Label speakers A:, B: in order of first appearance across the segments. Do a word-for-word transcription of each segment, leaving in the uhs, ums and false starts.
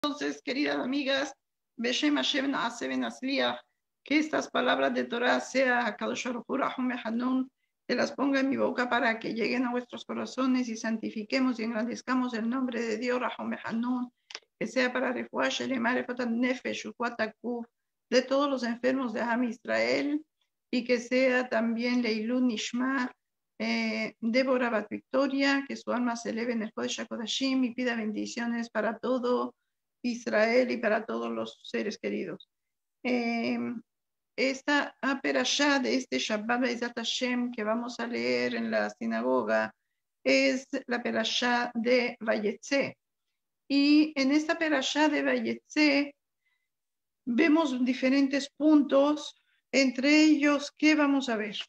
A: Entonces, queridas amigas, Beshem Hashem Naaseh Benasliach, que estas palabras de Torah sea a Kadosh Baruj Hu Rahum Hanun, te las ponga en mi boca para que lleguen a vuestros corazones y santifiquemos y engrandezcamos el nombre de Dios Rahum Hanun, que sea para Refuah Shelema Refat Nefesh Uquat Akuf de todos los enfermos de Ham Israel, y que sea también Leilun Nishma eh, Débora Bat Victoria, que su alma se eleve en el Kodesh HaKodashim y pida bendiciones para todo Israel y para todos los seres queridos. Eh, esta perashá de este Shabbat Be'ezrat Hashem que vamos a leer en la sinagoga es la perashá de Vayetze. Y en esta perashá de Vayetze vemos diferentes puntos, entre ellos, ¿qué vamos a ver?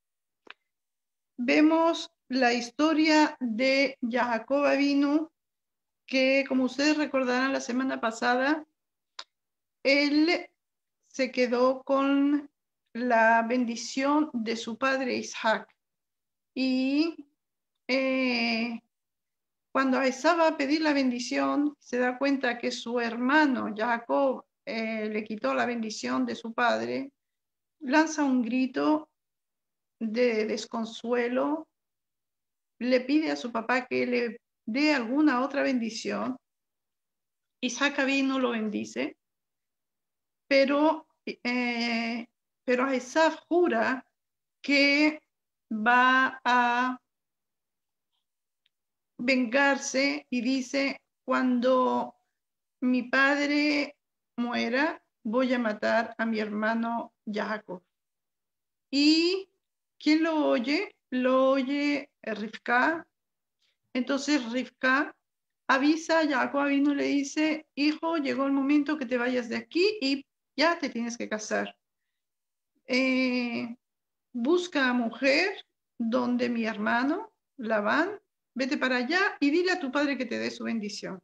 A: Vemos la historia de Jacob Avinu, que como ustedes recordarán la semana pasada, él se quedó con la bendición de su padre Isaac. Y eh, cuando Esaú va a pedir la bendición, se da cuenta que su hermano Jacob eh, le quitó la bendición de su padre, lanza un grito de desconsuelo, le pide a su papá que le dé alguna otra bendición. Isaac Avinu lo bendice, pero, eh, pero Esaú jura que va a vengarse y dice: cuando mi padre muera, voy a matar a mi hermano Jacob. ¿Y quién lo oye? Lo oye Rivka. Entonces Rivka avisa a Jacob y le dice: hijo, llegó el momento que te vayas de aquí y ya te tienes que casar. Eh, busca a mujer donde mi hermano Labán, vete para allá y dile a tu padre que te dé su bendición.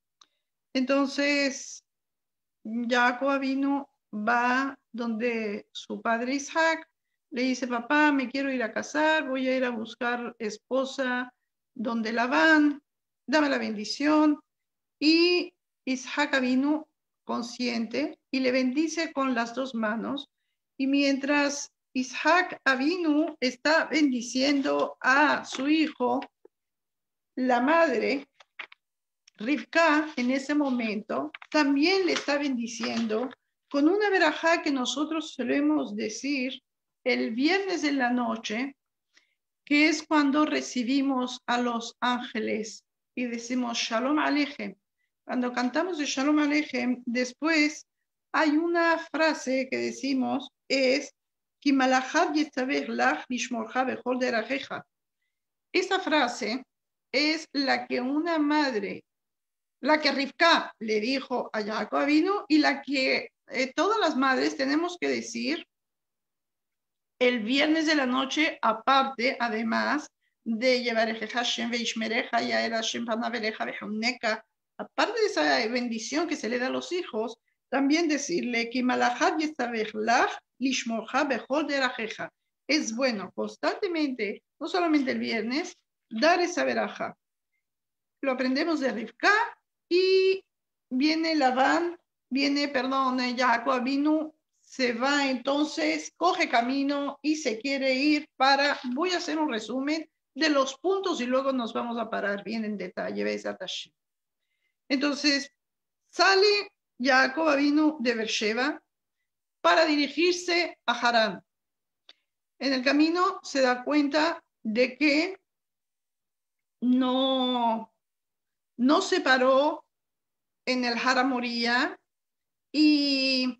A: Entonces Jacob vino, va donde su padre Isaac, le dice: papá, me quiero ir a casar, voy a ir a buscar esposa donde Labán, dame la bendición. Y Isaac vino consciente y le bendice con las dos manos. Y mientras Isaac Avinu está bendiciendo a su hijo, la madre Rivka en ese momento también le está bendiciendo con una verajá que nosotros solemos decir el viernes de la noche, que es cuando recibimos a los ángeles y decimos Shalom Aleichem. Cuando cantamos de Shalom Aleichem, después hay una frase que decimos, es Ki malachad yetzaveh lach lishmorcha bechol derajeja. Esa frase es la que una madre, la que Rivka le dijo a Jacob Avinu y la que eh, todas las madres tenemos que decir el viernes de la noche, aparte, además de llevar el Hashem veishmereja y a el Hashem panaveleja vejumneka, aparte de esa bendición que se le da a los hijos, también decirle que malachad yetzaveh lishmorcha bechol derajeja. Es bueno constantemente, no solamente el viernes, dar esa veraja. Lo aprendemos de Rivka y viene Labán, viene, perdón, Jacob Avinu, se va entonces, coge camino y se quiere ir para, voy a hacer un resumen de los puntos y luego nos vamos a parar bien en detalle. Entonces, sale Jacob Avinu de Beersheba para dirigirse a Harán. En el camino se da cuenta de que no, no se paró en el Har Moría y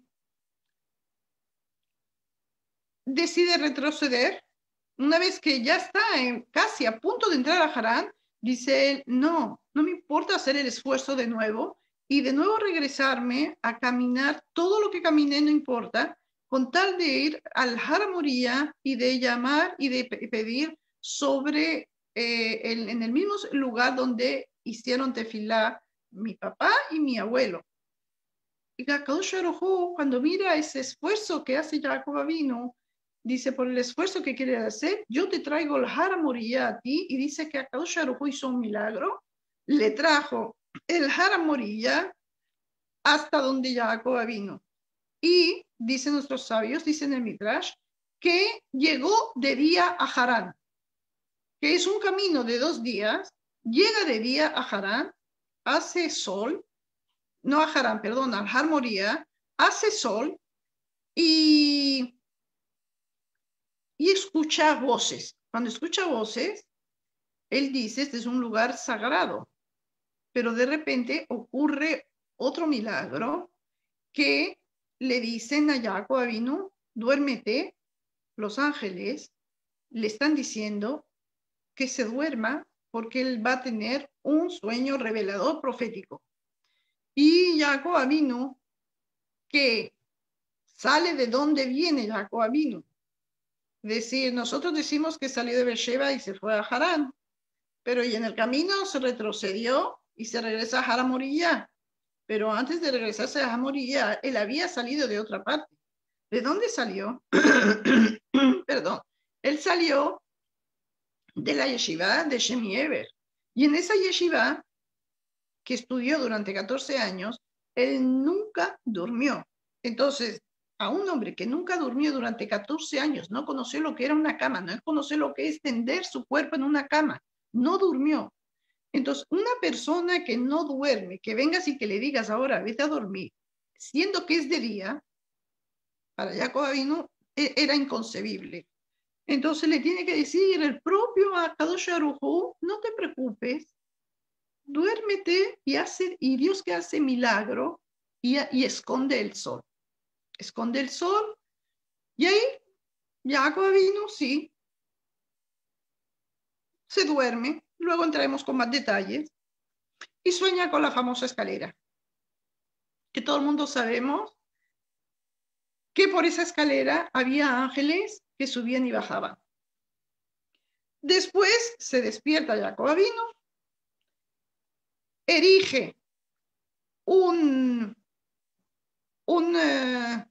A: decide retroceder. Una vez que ya está en, casi a punto de entrar a Harán, dice él: no, no me importa hacer el esfuerzo de nuevo y de nuevo regresarme a caminar, todo lo que caminé no importa, con tal de ir al Har Moría y de llamar y de pedir sobre eh, el, en el mismo lugar donde hicieron tefilá mi papá y mi abuelo. Y Kadosh Baruj Hu, cuando mira ese esfuerzo que hace Jacob Avinu, dice: por el esfuerzo que quiere hacer, yo te traigo el Har Moría a ti. Y dice que Kadosh Baruj Hu hizo un milagro, le trajo el Har Moría hasta donde Jacob vino. Y dicen nuestros sabios, dicen el Midrash, que llegó de día a Harán, que es un camino de dos días, llega de día a Harán, hace sol, no a Harán, perdón, al Har Moría, hace sol y, y escucha voces. Cuando escucha voces, él dice, este es un lugar sagrado, pero de repente ocurre otro milagro que le dicen a Jacob Avinu, duérmete, los ángeles le están diciendo que se duerma porque él va a tener un sueño revelador profético. Y Jacob Avinu, que sale de donde viene Jacob Avinu, decir, nosotros decimos que salió de Beersheba y se fue a Harán, pero y en el camino se retrocedió y se regresa a Har Moría. Pero antes de regresarse a Har Moría, él había salido de otra parte. ¿De dónde salió? Perdón. Él salió de la yeshiva de Shemi Eber. Y en esa yeshiva, que estudió durante catorce años, él nunca durmió. Entonces, a un hombre que nunca durmió durante catorce años, no conoció lo que era una cama, no conoció lo que es tender su cuerpo en una cama, no durmió. Entonces, una persona que no duerme, que vengas y que le digas ahora, vete a dormir, siendo que es de día, para Jacob Avinu era inconcebible. Entonces le tiene que decir el propio Akadosh Baruj Hu, no te preocupes, duérmete y, hace, y Dios que hace milagro y, y esconde el sol. Esconde el sol y ahí Jacob Avinu sí se duerme. Luego entraremos con más detalles y sueña con la famosa escalera, que todo el mundo sabemos que por esa escalera había ángeles que subían y bajaban. Después se despierta Jacob Avinu, erige un, un, uh,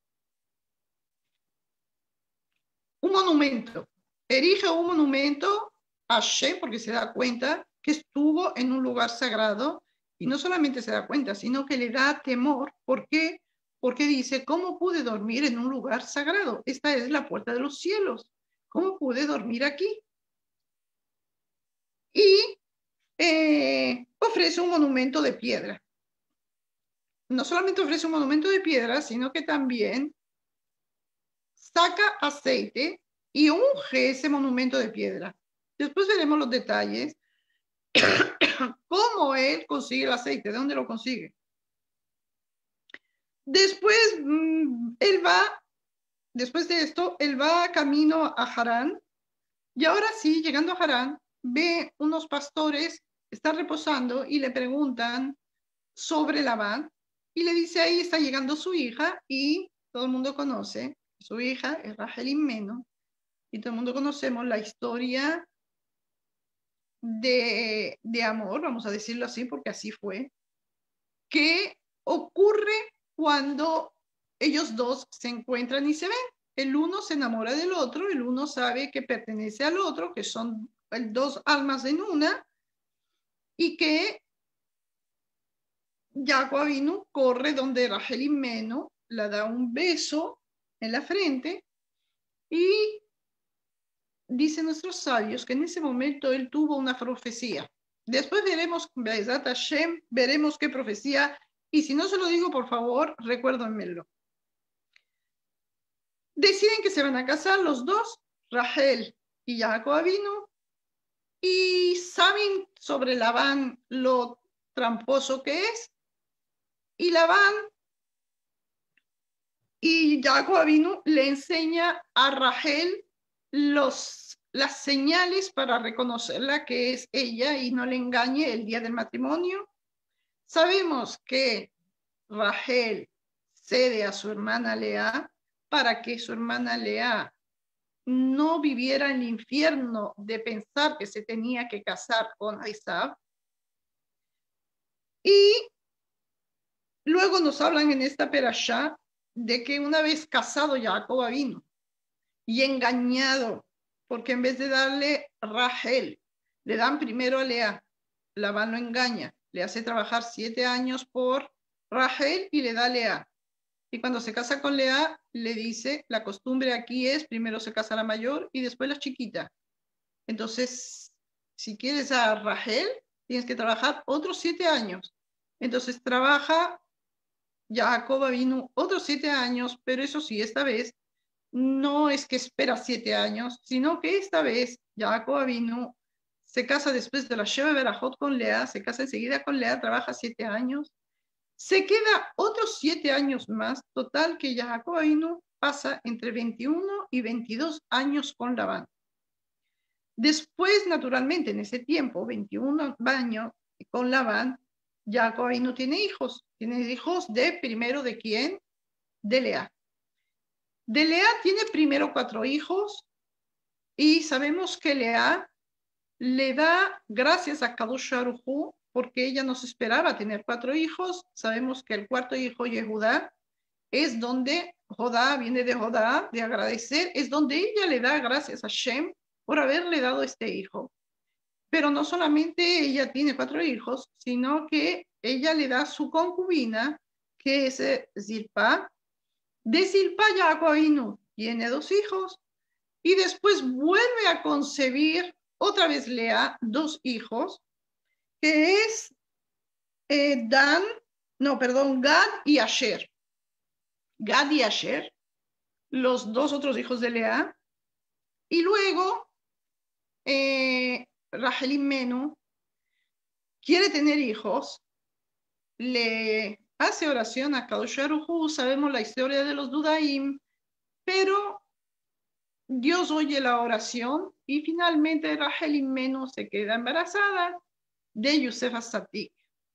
A: un monumento, erige un monumento a Hashem porque se da cuenta que estuvo en un lugar sagrado y no solamente se da cuenta, sino que le da temor. ¿Por qué? Porque dice, ¿cómo pude dormir en un lugar sagrado? Esta es la puerta de los cielos. ¿Cómo pude dormir aquí? Y eh, ofrece un monumento de piedra. No solamente ofrece un monumento de piedra, sino que también saca aceite y unge ese monumento de piedra. Después veremos los detalles. ¿Cómo él consigue el aceite? ¿De dónde lo consigue? Después, él va, después de esto, él va camino a Harán. Y ahora sí, llegando a Harán, ve unos pastores, están reposando y le preguntan sobre Labán. Y le dice, ahí está llegando su hija y todo el mundo conoce, su hija es Rachel Imeno. Y todo el mundo conocemos la historia de, de amor, vamos a decirlo así, porque así fue, que ocurre cuando ellos dos se encuentran y se ven. El uno se enamora del otro, el uno sabe que pertenece al otro, que son dos almas en una, y que Jacob Avinu corre donde Rachel Imeno, le da un beso en la frente y dicen nuestros sabios que en ese momento él tuvo una profecía. Después veremos, Be'ezrat Hashem, veremos qué profecía, y si no se lo digo, por favor, recuérdenmelo. Deciden que se van a casar los dos, Rachel y Jacob Avinu, y saben sobre Labán lo tramposo que es, y Labán y Jacob Avinu le enseña a Rachel los, las señales para reconocerla que es ella y no le engañe el día del matrimonio. Sabemos que Rachel cede a su hermana Lea para que su hermana Lea no viviera el infierno de pensar que se tenía que casar con Esaú. Y luego nos hablan en esta perashá de que una vez casado Jacob vino y engañado, porque en vez de darle Rachel, le dan primero a Lea. Labán lo engaña, le hace trabajar siete años por Rachel y le da Lea. Y cuando se casa con Lea, le dice, la costumbre aquí es, primero se casa la mayor y después la chiquita. Entonces, si quieres a Rachel, tienes que trabajar otros siete años. Entonces trabaja Jacob vino otros siete años, pero eso sí, esta vez no es que espera siete años, sino que esta vez Jacob vino, se casa después de la Sheva Berajot con Lea, se casa enseguida con Lea, trabaja siete años, se queda otros siete años más, total que Jacob vino pasa entre veintiuno y veintidós años con Labán. Después, naturalmente, en ese tiempo, veintiún años con Labán, Jacob no tiene hijos. Tiene hijos de primero de quién? De Lea. De Lea tiene primero cuatro hijos y sabemos que Lea le da gracias a Kadosh Baruj Hu porque ella no se esperaba tener cuatro hijos. Sabemos que el cuarto hijo, Yehudá, es donde Jodá, viene de Jodá, de agradecer, es donde ella le da gracias a Shem por haberle dado este hijo. Pero no solamente ella tiene cuatro hijos, sino que ella le da su concubina, que es Zilpa. De Zilpa Jacob vino, tiene dos hijos, y después vuelve a concebir otra vez Lea, dos hijos, que es eh, Dan, no, perdón, Gad y Asher. Gad y Asher, los dos otros hijos de Lea, y luego eh, Rachel y Menú quiere tener hijos, le hace oración a Kadosh Baruj Hu, sabemos la historia de los Dudaim, pero Dios oye la oración y finalmente Rachel y Menú se queda embarazada de Yosef Atzadik.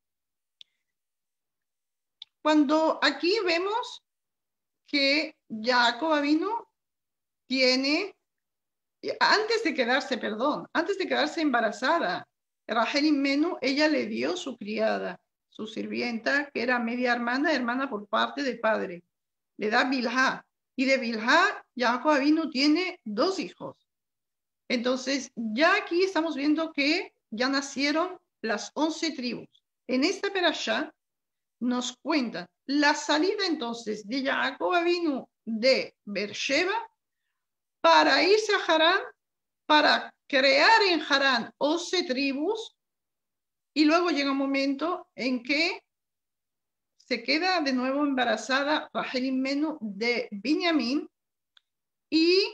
A: Cuando aquí vemos que Jacob Avinu tiene, antes de quedarse, perdón, antes de quedarse embarazada, Rachel y Menú, ella le dio su criada, su sirvienta, que era media hermana, hermana por parte de padre. Le da Bilhá. Y de Bilhá, Jacob Avinu tiene dos hijos. Entonces, ya aquí estamos viendo que ya nacieron las once tribus. En esta perashá nos cuentan la salida entonces de Jacob Avinu de Beersheba para irse a Harán, para crear en Harán once tribus, y luego llega un momento en que se queda de nuevo embarazada Rachel y Menú de Binyamin, y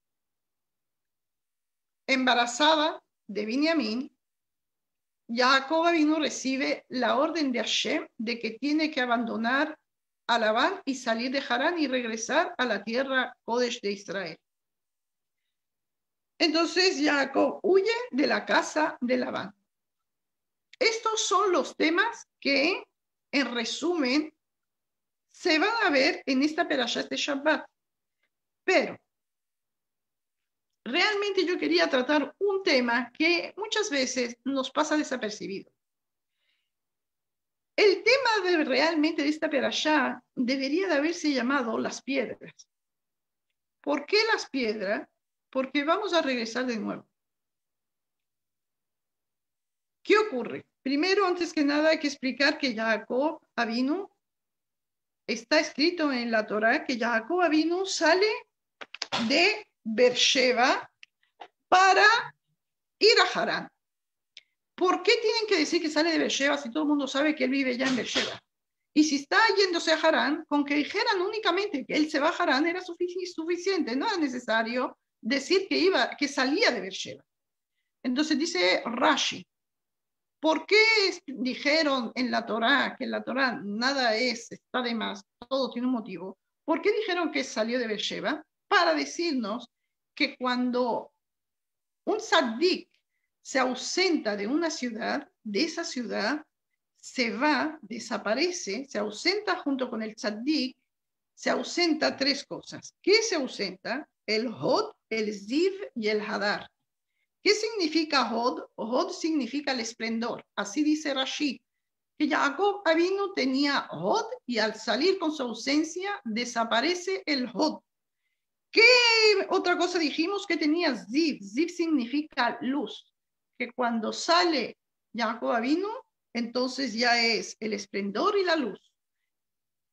A: embarazada de Binyamin, Jacob vino recibe la orden de Hashem de que tiene que abandonar a Labán y salir de Harán y regresar a la tierra Kodesh de Israel. Entonces Jacob huye de la casa de Labán. Estos son los temas que, en resumen, se van a ver en esta perashá de Shabbat. Pero realmente yo quería tratar un tema que muchas veces nos pasa desapercibido. El tema de realmente de esta perashá debería de haberse llamado las piedras. ¿Por qué las piedras? Porque vamos a regresar de nuevo. ¿Qué ocurre? Primero, antes que nada, hay que explicar que Jacob Avinu, está escrito en la Torá que Jacob Avinu sale de Beersheba para ir a Harán. ¿Por qué tienen que decir que sale de Beersheba si todo el mundo sabe que él vive ya en Beersheba? Y si está yéndose a Harán, con que dijeran únicamente que él se va a Harán era suficiente, no era necesario decir que, iba, que salía de Beersheba. Entonces dice Rashi, ¿por qué dijeron en la Torá que en la Torá nada es, está de más, todo tiene un motivo? ¿Por qué dijeron que salió de Beersheba? Para decirnos que cuando un tzaddik se ausenta de una ciudad, de esa ciudad se va, desaparece, se ausenta junto con el tzaddik, se ausenta tres cosas. ¿Qué se ausenta? El Hod, el Ziv y el Hadar. ¿Qué significa Hod? Hod significa el esplendor. Así dice Rashi, que Jacob Avinu tenía Hod y al salir con su ausencia desaparece el Hod. ¿Qué otra cosa dijimos que tenía Ziv? Ziv significa luz, que cuando sale Jacob Avinu, entonces ya es el esplendor y la luz.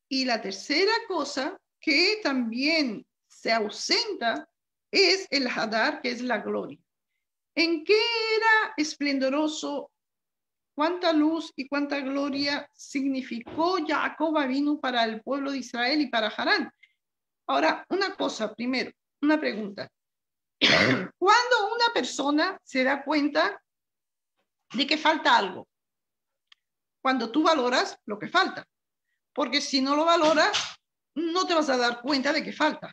A: Y la tercera cosa que también se ausenta es el Hadar, que es la gloria. ¿En qué era esplendoroso? ¿Cuánta luz y cuánta gloria significó Jacob Avinu para el pueblo de Israel y para Harán? Ahora, una cosa, primero, una pregunta. ¿Cuándo una persona se da cuenta de que falta algo? Cuando tú valoras lo que falta. Porque si no lo valoras, no te vas a dar cuenta de que falta.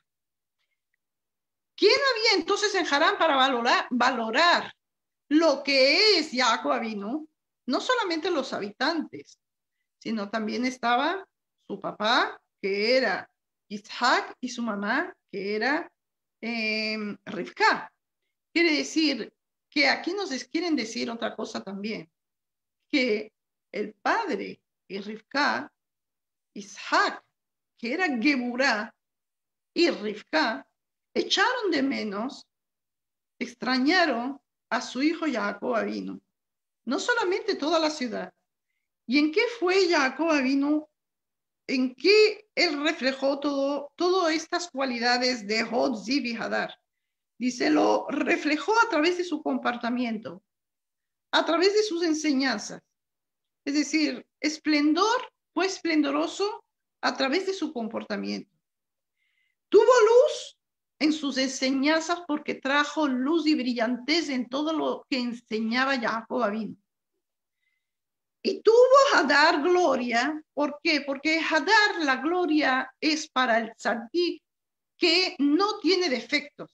A: ¿Quién había entonces en Harán para valorar, valorar lo que es Jacob Avinu? No solamente los habitantes, sino también estaba su papá, que era Isaac, y su mamá, que era eh, Rivka. Quiere decir que aquí nos quieren decir otra cosa también, que el padre y Rivka, Isaac, que era Geburá, y Rivka, echaron de menos, extrañaron a su hijo Jacob Avinu. No solamente toda la ciudad. ¿Y en qué fue Jacob Avinu? ¿En qué él reflejó todo, todas estas cualidades de Hod, Ziv y Hadar? Dice, lo reflejó a través de su comportamiento, a través de sus enseñanzas. Es decir, esplendor fue esplendoroso a través de su comportamiento. Tuvo luz en sus enseñanzas porque trajo luz y brillantez en todo lo que enseñaba Jacob Avinu. Y tuvo Hadar gloria. ¿Por qué? Porque Hadar, la gloria, es para el tzaddik que no tiene defectos.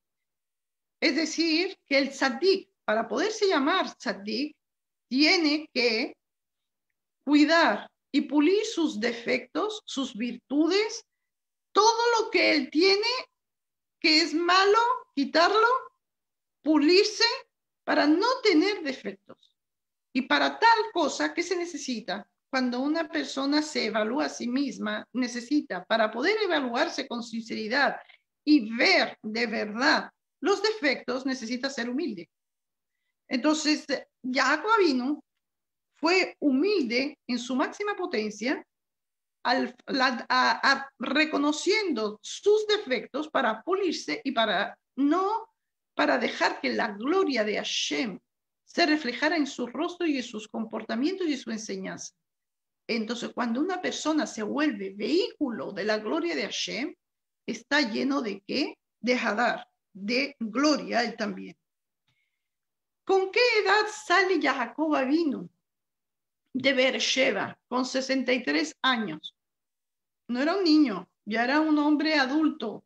A: Es decir, que el tzaddik, para poderse llamar tzaddik, tiene que cuidar y pulir sus defectos, sus virtudes, todo lo que él tiene que es malo, quitarlo, pulirse para no tener defectos. Y para tal cosa, ¿qué se necesita? Cuando una persona se evalúa a sí misma, necesita, para poder evaluarse con sinceridad y ver de verdad los defectos, necesita ser humilde. Entonces, Jacob Avinu fue humilde en su máxima potencia, al, la, a, a, reconociendo sus defectos para pulirse y para no, para dejar que la gloria de Hashem se reflejara en su rostro y en sus comportamientos y en su enseñanza. Entonces, cuando una persona se vuelve vehículo de la gloria de Hashem, está lleno de ¿qué? De Hadar, de gloria él también. ¿Con qué edad sale Jacob Avinu de Beersheba? Con sesenta y tres años. No era un niño, ya era un hombre adulto.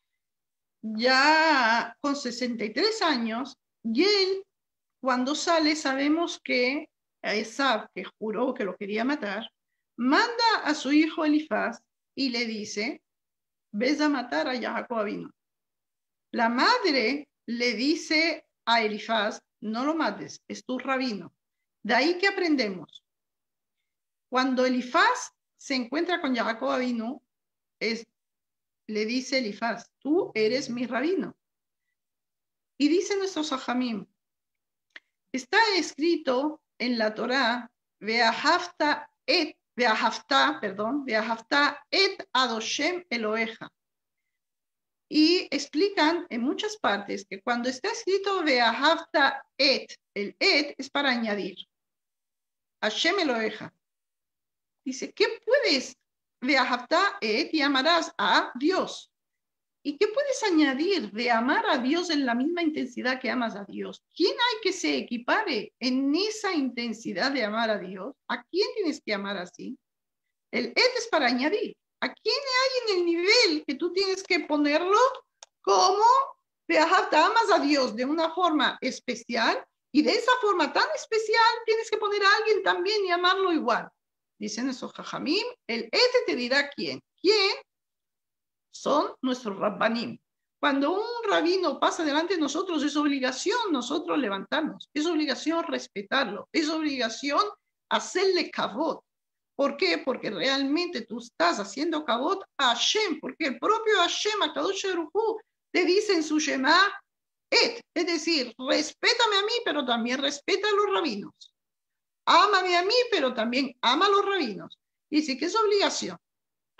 A: Ya con sesenta y tres años, y él, cuando sale, sabemos que a Esab, que juró que lo quería matar, manda a su hijo Elifaz y le dice, ves a matar a Jacob Avinu. La madre le dice a Elifaz, no lo mates, es tu rabino. De ahí que aprendemos. Cuando Elifaz se encuentra con Jacob Avinu, es, le dice Elifaz, tú eres mi rabino. Y dice nuestro Sajamim, está escrito en la Torá, Ve'ahavta et, Ve'ahavta, perdón, Ve'ahavta et Adoshem Eloheja. Y explican en muchas partes que cuando está escrito Ve'ahavta et, el et es para añadir. Hashem Eloheja. Dice, ¿qué puedes? Ve'ahavta et y amarás a Dios. ¿Y qué puedes añadir de amar a Dios en la misma intensidad que amas a Dios? ¿Quién hay que se equipare en esa intensidad de amar a Dios? ¿A quién tienes que amar así? El et es para añadir. ¿A quién hay en el nivel que tú tienes que ponerlo como ve'ahavta, amas a Dios de una forma especial? Y de esa forma tan especial tienes que poner a alguien también y amarlo igual. Dicen esos jajamim, el et te dirá quién. ¿Quién? Son nuestros rabbanim. Cuando un rabino pasa delante de nosotros, es obligación nosotros levantarnos, es obligación respetarlo, es obligación hacerle kavod. ¿Por qué? Porque realmente tú estás haciendo kavod a Hashem, porque el propio Hashem, Akadosh Baruj Hu, te dice en su Shema, et, es decir, respétame a mí, pero también respeta a los rabinos. Ámame a mí, pero también ama a los rabinos. Dice que es obligación.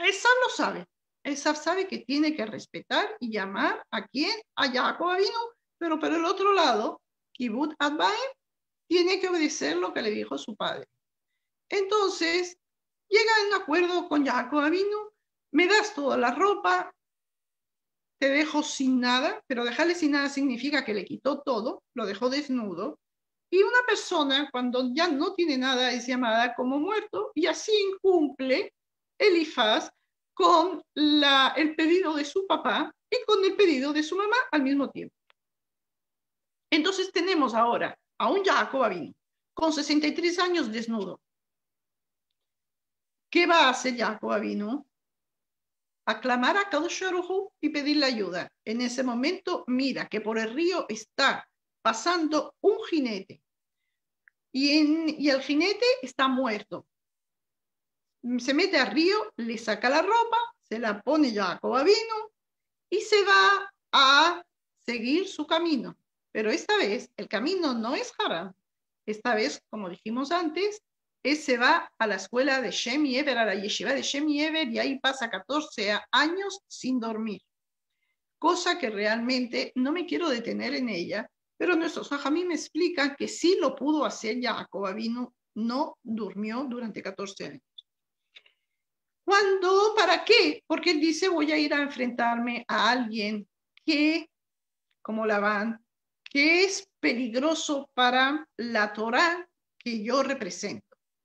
A: Esav lo sabe. Esav sabe que tiene que respetar y llamar a quién, a Jacob Avinu, pero por el otro lado, Kibud Adbaim tiene que obedecer lo que le dijo su padre. Entonces, llega en un acuerdo con Jacob Avinu, me das toda la ropa, te dejo sin nada, pero dejarle sin nada significa que le quitó todo, lo dejó desnudo, y una persona cuando ya no tiene nada es llamada como muerto, y así incumple Elifaz con la, el pedido de su papá y con el pedido de su mamá al mismo tiempo. Entonces tenemos ahora a un Jacob Avinu con sesenta y tres años desnudo. ¿Qué va a hacer Jacob Avinu? Aclamar a Kadosh Baruj Hu y pedirle ayuda. En ese momento mira que por el río está pasando un jinete y, en, y el jinete está muerto. Se mete al río, le saca la ropa, se la pone Jacob Avinu y se va a seguir su camino. Pero esta vez el camino no es Harán. Esta vez, como dijimos antes, él se va a la escuela de Shem Yever, a la yeshiva de Shem Yever, y ahí pasa catorce años sin dormir. Cosa que realmente no me quiero detener en ella, pero nuestros jajamim me explican que sí lo pudo hacer Jacob Avinu, no durmió durante catorce años. ¿Cuándo? ¿Para qué? Porque él dice, voy a ir a enfrentarme a alguien que, como Labán, que es peligroso para la Torá que yo represento.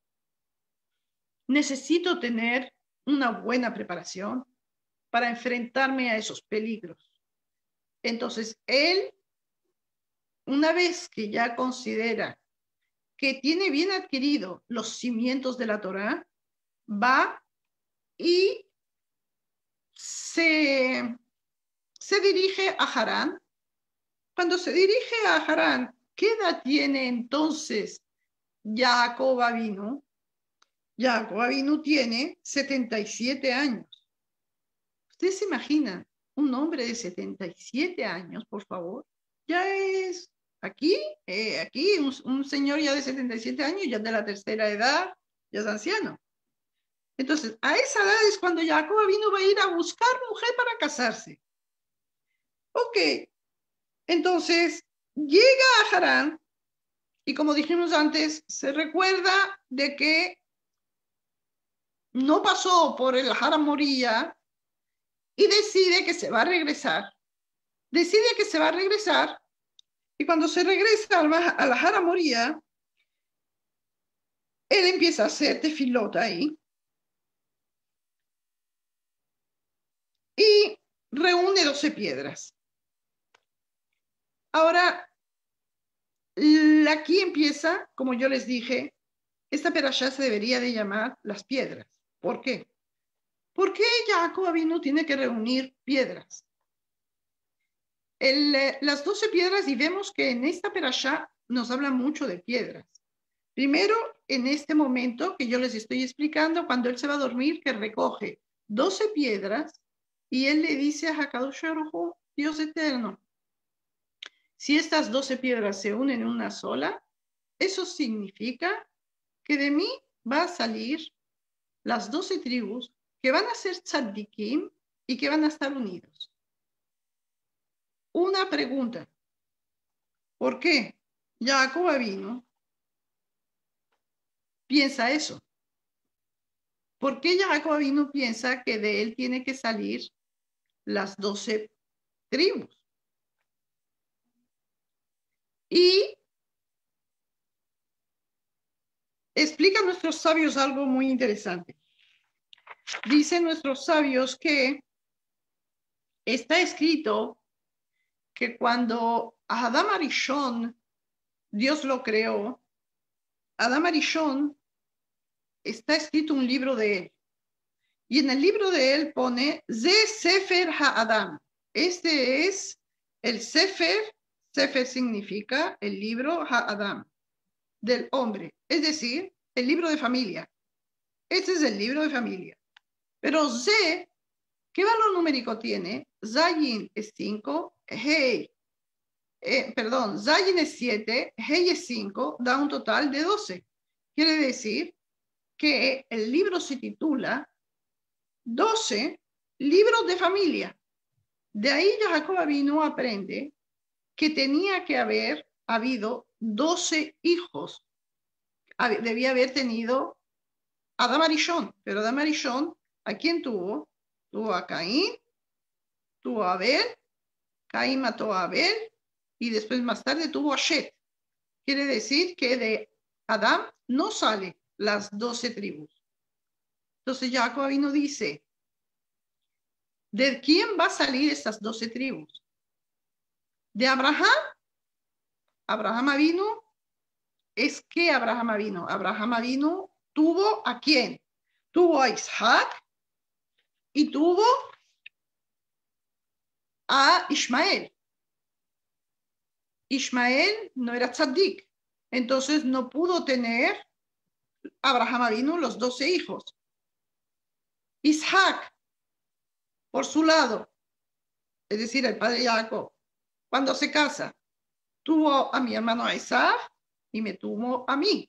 A: Necesito tener una buena preparación para enfrentarme a esos peligros. Entonces, él, una vez que ya considera que tiene bien adquirido los cimientos de la Torá, va y se, se dirige a Harán. Cuando se dirige a Harán, ¿qué edad tiene entonces Jacob Avinu? Jacob Avinu tiene setenta y siete años. ¿Ustedes se imaginan un hombre de setenta y siete años, por favor? Ya es aquí, eh, aquí un, un señor ya de setenta y siete años, ya de la tercera edad, ya es anciano. Entonces, a esa edad es cuando Jacob Avinu va a ir a buscar mujer para casarse. Ok, entonces llega a Harán y como dijimos antes, se recuerda de que no pasó por el Har Moría y decide que se va a regresar. Decide que se va a regresar y cuando se regresa a la Har Moría, él empieza a hacer tefilot ahí y reúne doce piedras. Ahora, aquí empieza, como yo les dije, esta perashá se debería de llamar las piedras. ¿Por qué? Porque Jacob Avinu tiene que reunir piedras. El, las doce piedras, y vemos que en esta perashá nos habla mucho de piedras. Primero, en este momento que yo les estoy explicando, cuando él se va a dormir, que recoge doce piedras y él le dice a Hakadosh Baruj Hu, Dios eterno, si estas doce piedras se unen en una sola, eso significa que de mí va a salir las doce tribus que van a ser tzaddikim y que van a estar unidos. Una pregunta. ¿Por qué Jacob Avinu piensa eso? ¿Por qué Jacob Avinu piensa que de él tiene que salir las doce tribus? Y explican nuestros sabios algo muy interesante. Dicen nuestros sabios que está escrito que cuando a Adam Arishon Dios lo creó, Adam Arishon está escrito un libro de él. Y en el libro de él pone Ze Sefer HaAdam. Este es el Sefer. Sefer significa el libro HaAdam, del hombre. Es decir, el libro de familia. Este es el libro de familia. Pero Ze, ¿qué valor numérico tiene? Zayin es cinco, Hei, eh, perdón, Zayin es siete, Hei es cinco, da un total de doce. Quiere decir que el libro se titula doce libros de familia. De ahí Jacob vino aprende que tenía que haber habido doce hijos. Debía haber tenido Adam Arishon, pero Adam Arishon, ¿a quién tuvo? Tuvo a Caín, tuvo a Abel, Caín mató a Abel y después más tarde tuvo a Shet. Quiere decir que de Adán no sale las doce tribus. Entonces Jacob vino dice, ¿de quién va a salir estas doce tribus? ¿De Abraham? Abraham vino, es que Abraham vino. Abraham vino, tuvo a quién? Tuvo a Isaac y tuvo a Ismael. Ismael no era tzaddik, entonces no pudo tener Abraham vino los doce hijos. Isaac, por su lado, es decir, el padre Jacob, cuando se casa, tuvo a mi hermano Isaac y me tuvo a mí.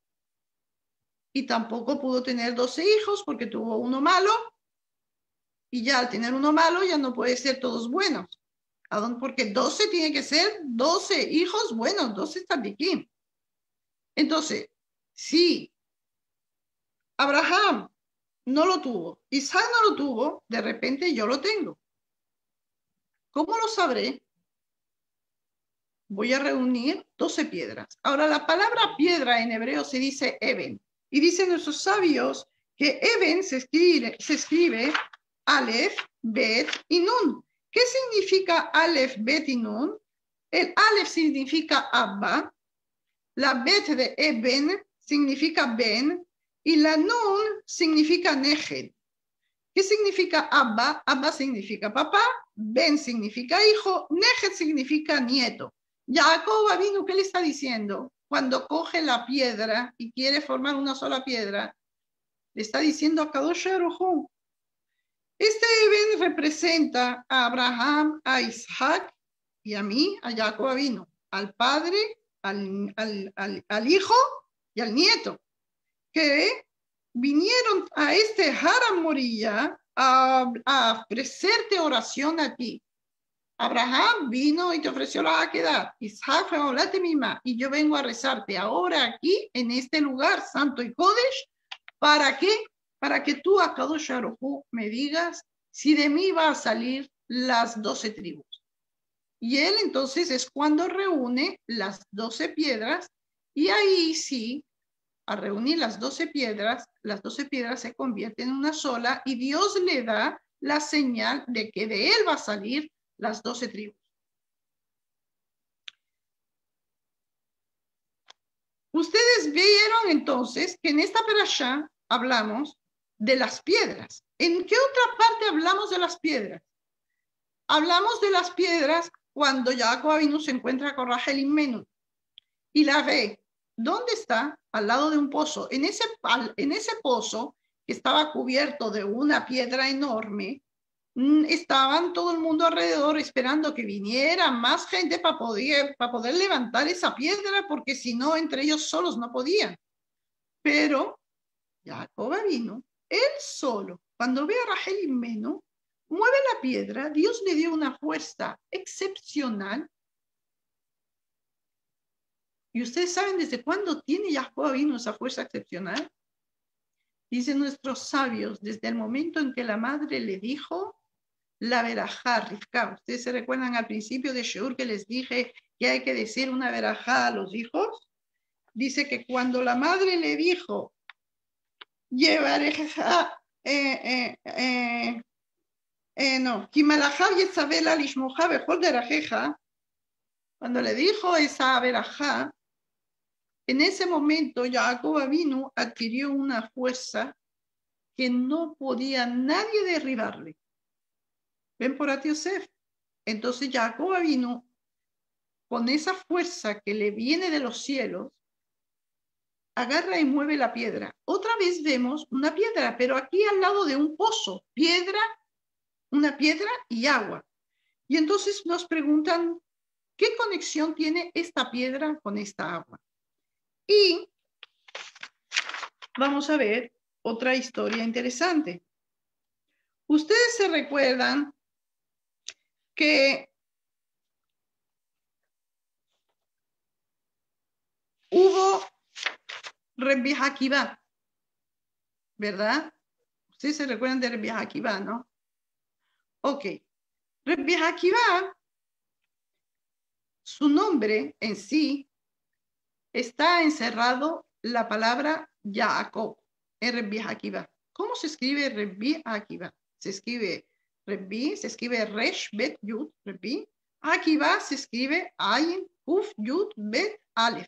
A: Y tampoco pudo tener doce hijos porque tuvo uno malo. Y ya al tener uno malo ya no puede ser todos buenos. Porque doce tiene que ser doce hijos buenos, doce tzadikim. Entonces, si Abraham no lo tuvo, Isaac no lo tuvo, de repente yo lo tengo. ¿Cómo lo sabré? Voy a reunir doce piedras. Ahora, la palabra piedra en hebreo se dice Eben. Y dicen nuestros sabios que Eben se escribe, se escribe Aleph, Bet y Nun. ¿Qué significa Aleph, Bet y Nun? El Aleph significa Abba, la Bet de Eben significa Ben y la Nun significa Neged. ¿Qué significa Abba? Abba significa papá, Ben significa hijo, Neged significa nieto. Jacob vino, ¿qué le está diciendo? Cuando coge la piedra y quiere formar una sola piedra, le está diciendo a Kadosh Baruj Hu. Este Eben representa a Abraham, a Isaac y a mí, a Jacob vino, al padre, al, al, al, al hijo y al nieto, que vinieron a este Haram Moriah a, a ofrecerte oración a ti. Abraham vino y te ofreció la Akedah. Isaac fue a hablarte misma y yo vengo a rezarte ahora aquí en este lugar santo y Kodesh. ¿Para qué? Para que tú a Kadosh Baruj Hu me digas si de mí va a salir las doce tribus. Y él entonces es cuando reúne las doce piedras y ahí sí, a reunir las doce piedras, las doce piedras se convierten en una sola y Dios le da la señal de que de él va a salir las doce tribus. Ustedes vieron entonces que en esta parashá hablamos de las piedras. ¿En qué otra parte hablamos de las piedras? Hablamos de las piedras cuando Jacob vino se encuentra con Rachel Imenu y la ve. ¿Dónde está? Al lado de un pozo. En ese, en ese pozo que estaba cubierto de una piedra enorme, estaban todo el mundo alrededor esperando que viniera más gente para poder, para poder levantar esa piedra, porque si no, entre ellos solos no podían. Pero Jacob vino, él solo, cuando ve a Rachel Imenu, mueve la piedra, Dios le dio una fuerza excepcional. ¿Y ustedes saben desde cuándo tiene Jacob vino esa fuerza excepcional? Dicen nuestros sabios, desde el momento en que la madre le dijo la verajá, Rivka. ¿Ustedes se recuerdan al principio de Sheur que les dije que hay que decir una verajá a los hijos? Dice que cuando la madre le dijo, llevareja, eh, eh, eh, eh, no, cuando le dijo esa verajá, en ese momento Jacob vino, adquirió una fuerza que no podía nadie derribarle. Ven por a Yosef. Entonces Jacob vino con esa fuerza que le viene de los cielos, agarra y mueve la piedra. Otra vez vemos una piedra, pero aquí al lado de un pozo, piedra, una piedra y agua. Y entonces nos preguntan, ¿qué conexión tiene esta piedra con esta agua? Y vamos a ver otra historia interesante. Ustedes se recuerdan que hubo Rebbi Akiva, ¿verdad? Ustedes se recuerdan de Rebbi Akiva, ¿no? Ok. Rebbi Akiva, su nombre en sí, está encerrado la palabra Jacob en Rebbi Akiva. ¿Cómo se escribe Rebbi Akiva? Se escribe Rebbi, se escribe Resh Bet Yud, Rebbi. Akiva se escribe Ayin Uf Yud Bet Aleph.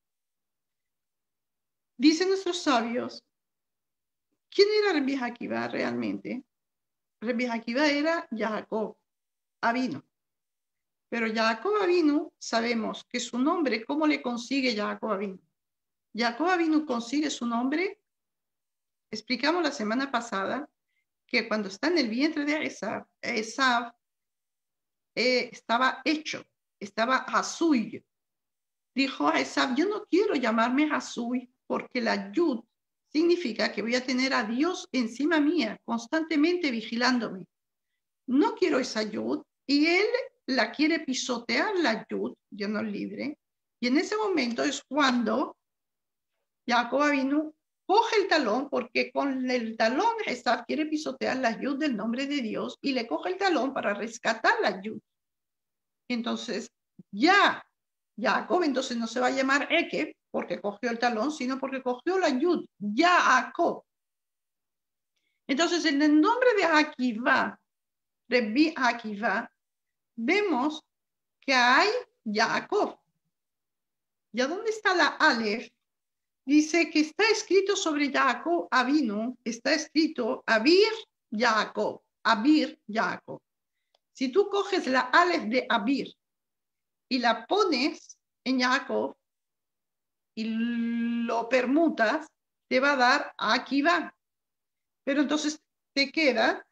A: Dicen nuestros sabios, ¿quién era Rebbi Akiva realmente? Rebbi Akiva era Jacob Avinu. Pero Jacob Avinu, sabemos que su nombre, ¿cómo le consigue Jacob Avinu? Jacob Avinu consigue su nombre, explicamos la semana pasada, que cuando está en el vientre de Esav, Esav eh, estaba hecho, estaba Hasuy. Dijo a Esav, yo no quiero llamarme Hasuy, porque la Yud significa que voy a tener a Dios encima mía, constantemente vigilándome. No quiero esa Yud, y él la quiere pisotear la Yud, Dios nos libre, y en ese momento es cuando Jacob Avinu coge el talón, porque con el talón Esav quiere pisotear la Yud del nombre de Dios, y le coge el talón para rescatar la Yud. Entonces, ya Jacob entonces no se va a llamar Eke, porque cogió el talón, sino porque cogió la Yud, Jacob. Entonces, en el nombre de Akiva, Rebbi Akiva, vemos que hay Jacob. ¿Ya dónde está la Aleph? Dice que está escrito sobre Jacob Avinu, está escrito Abir Jacob, Abir Jacob. Si tú coges la Aleph de Abir y la pones en Jacob y lo permutas, te va a dar Akiva. Pero entonces te queda,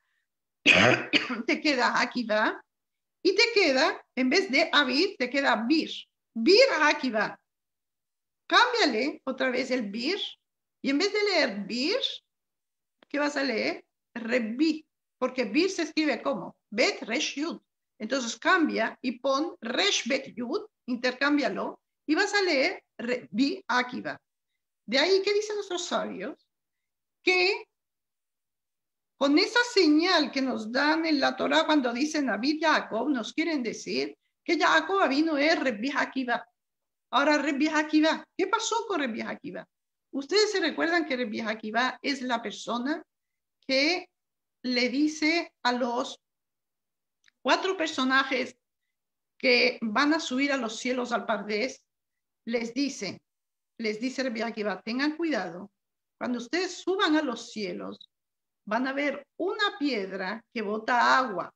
A: te queda Akiva y te queda, en vez de Abir, te queda Bir. Bir Akiva. Cámbiale otra vez el Bir y en vez de leer Bir, ¿qué vas a leer? Rebbi, porque Bir se escribe como Bet Resh Yud. Entonces cambia y pon Resh Bet Yud, intercámbialo y vas a leer Rebbi Akiva. De ahí, ¿qué dicen nuestros sabios? Que con esa señal que nos dan en la Torah cuando dicen Abid Jacob, nos quieren decir que Jacob vino es Rebbi Akiva. Ahora, Rebbi Akiva, ¿qué pasó con Rebbi Akiva? Ustedes se recuerdan que Rebbi Akiva es la persona que le dice a los cuatro personajes que van a subir a los cielos al Pardés, les dice, les dice Rebbi Akiva, tengan cuidado, cuando ustedes suban a los cielos, van a ver una piedra que bota agua.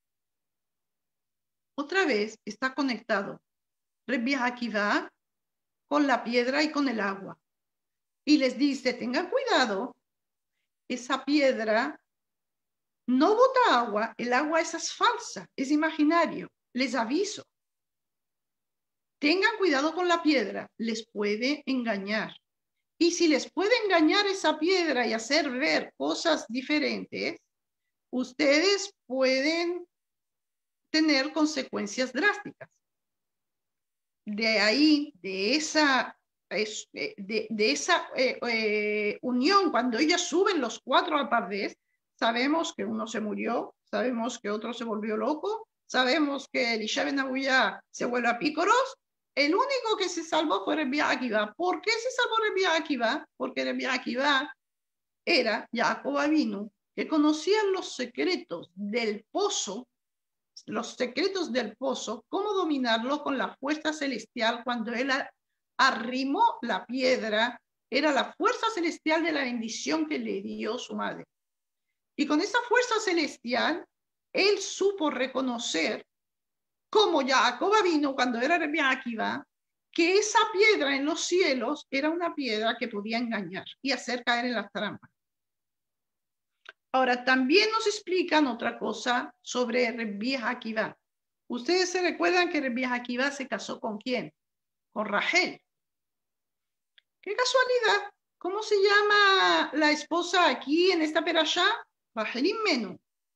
A: Otra vez está conectado Rebbi Akiva con la piedra y con el agua. Y les dice, tengan cuidado, esa piedra no bota agua, el agua esa es falsa, es imaginario. Les aviso. Tengan cuidado con la piedra, les puede engañar. Y si les puede engañar esa piedra y hacer ver cosas diferentes, ustedes pueden tener consecuencias drásticas. De ahí, de esa, de, de esa eh, eh, unión, cuando ellas suben los cuatro al Pardés, sabemos que uno se murió, sabemos que otro se volvió loco, sabemos que Elisha ben Abuya se vuelve a pícoros. El único que se salvó fue Rebbi Akiva. ¿Por qué se salvó Rebbi Akiva? Porque Rebbi Akiva era Jacob Avinu, que conocía los secretos del pozo, los secretos del pozo, cómo dominarlo con la fuerza celestial. Cuando él arrimó la piedra, era la fuerza celestial de la bendición que le dio su madre. Y con esa fuerza celestial, él supo reconocer, como Jacob vino cuando era Rebbi Akiva, que esa piedra en los cielos era una piedra que podía engañar y hacer caer en las trampas. Ahora, también nos explican otra cosa sobre Rebbi Akiva. Ustedes se recuerdan que Rebbi Akiva se casó con quién? Con Rachel. ¡Qué casualidad! ¿Cómo se llama la esposa aquí en esta perashá? Rachel Imenu.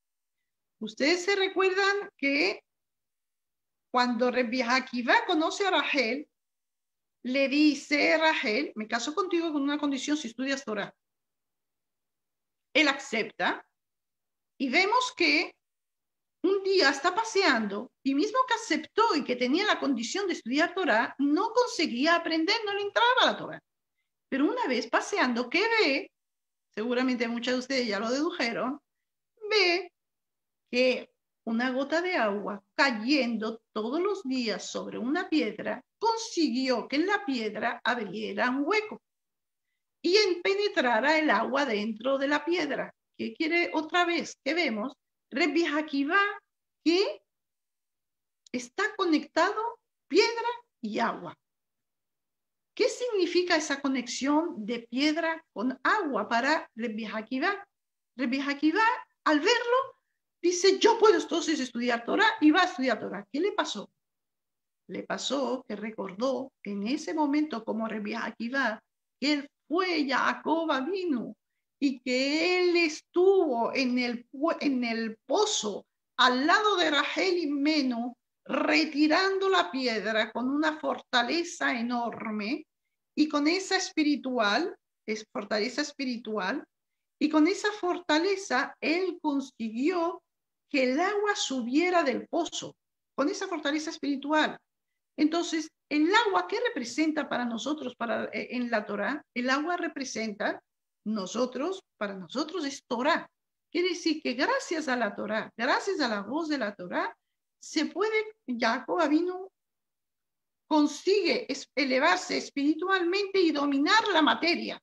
A: Ustedes se recuerdan que cuando Rebbi Akiva conoce a Rachel, le dice, Rachel, me caso contigo con una condición si estudias Torah. Él acepta y vemos que un día está paseando y mismo que aceptó y que tenía la condición de estudiar Torah, no conseguía aprender, no le entraba la Torah. Pero una vez paseando, ¿qué ve? Seguramente muchos de ustedes ya lo dedujeron, ve que una gota de agua cayendo todos los días sobre una piedra consiguió que en la piedra abriera un hueco y penetrara el agua dentro de la piedra. ¿Qué quiere otra vez? Que vemos Rebbi Akiva que está conectado piedra y agua. ¿Qué significa esa conexión de piedra con agua para Rebbi Akiva? Rebbi Akiva, al verlo, dice, yo puedo entonces estudiar Torah y va a estudiar Torah. ¿Qué le pasó? Le pasó que recordó en ese momento como Rebbi Akiva que él fue Jacob Avinu y que él estuvo en el, en el pozo al lado de Rachel y Menú retirando la piedra con una fortaleza enorme y con esa espiritual, es fortaleza espiritual, y con esa fortaleza él consiguió que el agua subiera del pozo, con esa fortaleza espiritual. Entonces, el agua, ¿qué representa para nosotros para, en la Torah? El agua representa nosotros, para nosotros es Torah. Quiere decir que gracias a la Torah, gracias a la voz de la Torah, se puede, Jacob Avinu consigue elevarse espiritualmente y dominar la materia.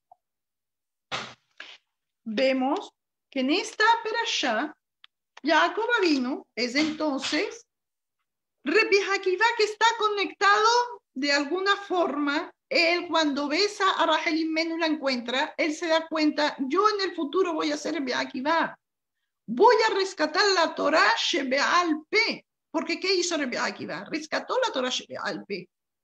A: Vemos que en esta perashá, Jacob Avinu es entonces Rebbi Akiva que está conectado de alguna forma. Él cuando besa a Rachel y Menú la encuentra, él se da cuenta, yo en el futuro voy a ser Rebbi Akiva. Voy a rescatar la Torah Shebe'al Pe. Porque ¿qué hizo Rebbi Akiva? Rescató la Torah Shebe'al Pe.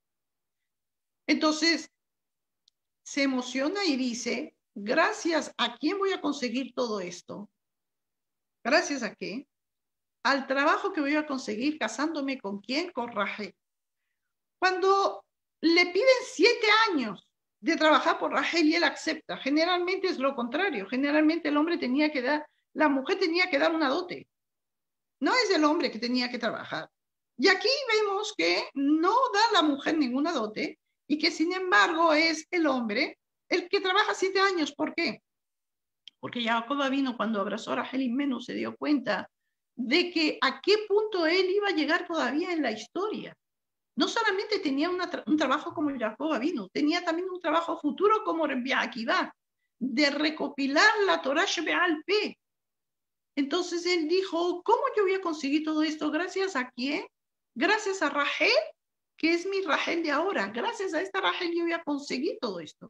A: Entonces, se emociona y dice, gracias a quién voy a conseguir todo esto. ¿Gracias a qué? Al trabajo que voy a conseguir casándome con quién, con Rachel. Cuando le piden siete años de trabajar por Rachel y él acepta, generalmente es lo contrario. Generalmente el hombre tenía que dar, la mujer tenía que dar una dote. No es el hombre que tenía que trabajar. Y aquí vemos que no da la mujer ninguna dote y que sin embargo es el hombre el que trabaja siete años. ¿Por qué? Porque Jacob vino cuando abrazó a Rachel y Menú se dio cuenta de que a qué punto él iba a llegar todavía en la historia. No solamente tenía una tra un trabajo como Jacob vino, tenía también un trabajo futuro como Rebbi Akiva, de recopilar la Torah Shebe'al Pe. Entonces él dijo, ¿cómo yo voy a conseguir todo esto? ¿Gracias a quién? Gracias a Rachel, que es mi Rachel de ahora. Gracias a esta Rachel yo voy a conseguir todo esto.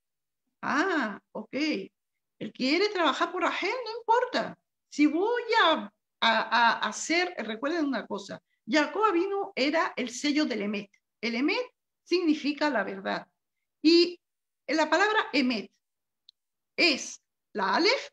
A: Ah, ok. Él quiere trabajar por Rachel, no importa. Si voy a, a, a hacer, recuerden una cosa, Jacob vino era el sello del Emet. El Emet significa la verdad. Y la palabra Emet es la Aleph,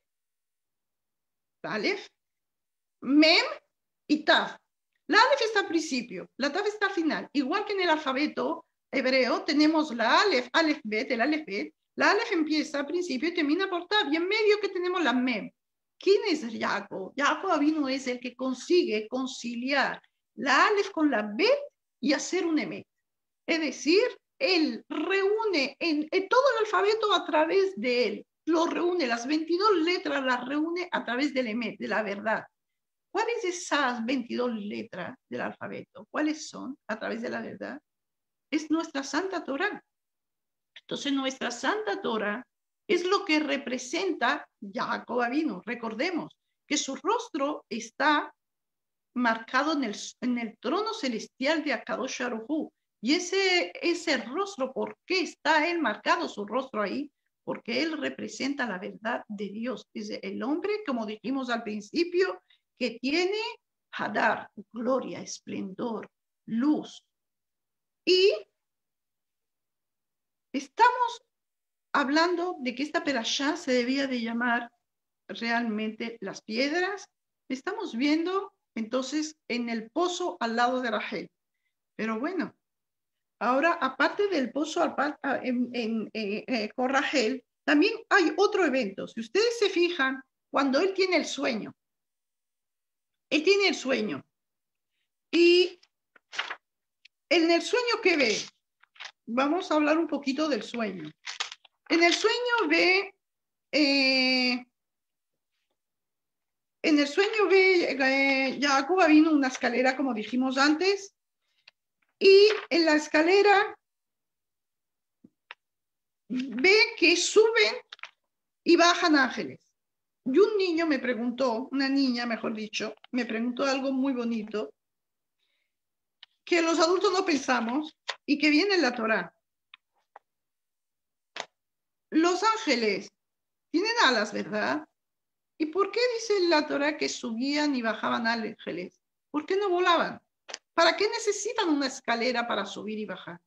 A: la Aleph, Mem y Tav. La Aleph está al principio, la Tav está al final. Igual que en el alfabeto hebreo tenemos la Aleph, Aleph Bet, el Aleph Bet. La Aleph empieza al principio y termina por Tav. Y en medio que tenemos la Mem. ¿Quién es Jacob? Jacob Avinu es el que consigue conciliar la Aleph con la Bet y hacer un Emet. Es decir, él reúne en, en todo el alfabeto a través de él. Lo reúne, las veintidós letras las reúne a través del Emet, de la verdad. ¿Cuáles esas veintidós letras del alfabeto? ¿Cuáles son a través de la verdad? Es nuestra Santa Torah. Entonces, nuestra Santa Torah es lo que representa Jacob Avinu. Recordemos que su rostro está marcado en el, en el trono celestial de Akadosh Baruj Hu. Y ese, ese rostro, ¿por qué está él marcado su rostro ahí? Porque él representa la verdad de Dios. Es el hombre, como dijimos al principio, que tiene Hadar, gloria, esplendor, luz. Y estamos hablando de que esta perashá se debía de llamar realmente las piedras Estamos viendo entonces en el pozo al lado de Rachel. Pero bueno, ahora aparte del pozo en, en, en, eh, con Rachel, también hay otro evento. Si ustedes se fijan, cuando él tiene el sueño, él tiene el sueño y en el sueño que ve, vamos a hablar un poquito del sueño. En el sueño ve, eh, en el sueño ve, eh, Jacob vino una escalera, como dijimos antes, y en la escalera ve que suben y bajan ángeles. Y un niño me preguntó, una niña, mejor dicho, me preguntó algo muy bonito, que los adultos no pensamos y que viene en la Torá. Los ángeles tienen alas, ¿verdad? ¿Y por qué dice la Torá que subían y bajaban ángeles? ¿Por qué no volaban? ¿Para qué necesitan una escalera para subir y bajar?